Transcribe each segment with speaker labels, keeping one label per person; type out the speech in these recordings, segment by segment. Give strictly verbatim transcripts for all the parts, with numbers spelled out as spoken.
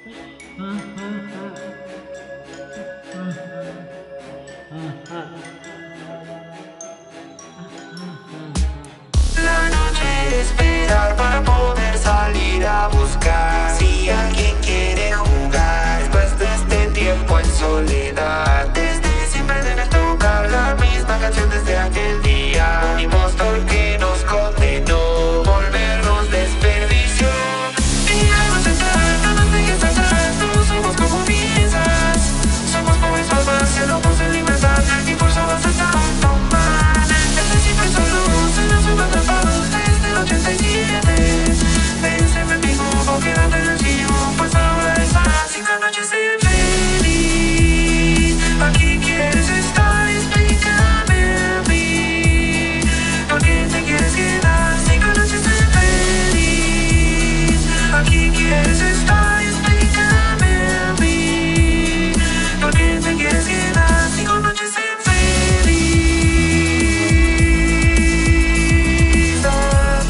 Speaker 1: La noche espera para poder salir a buscar. Si alguien quiere jugar después de este tiempo en soledad, desde siempre debe tocar la misma canción desde aquel día. Un impostor que nos condenó, volvernos desperdició. Y algo central, no nos dejes atrás, no somos como piensas. Somos pobres palmas, locos en libertad, y por eso vas a estar tomar. Desde siempre solo se nos fuimos atrapados desde el ochenta y siete. Ven siempre mismo, quédate en el cielo, pues ahora estás sin anochecer feliz. Aquí quieres estar, explícame a mí. ¿Por qué te quieres quedar sin anochecer feliz? Aquí quieres estar, explícame a mí. ¿Por qué te quieres quedar sin anochecer feliz? Ah.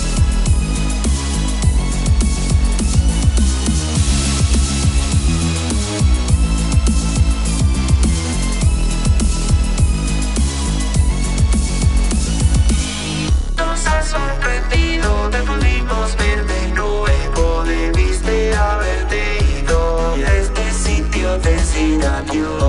Speaker 1: Nos ha sorprendido, te pudimos ver de nuevo. Debiste haberte ido y este sitio decir adiós.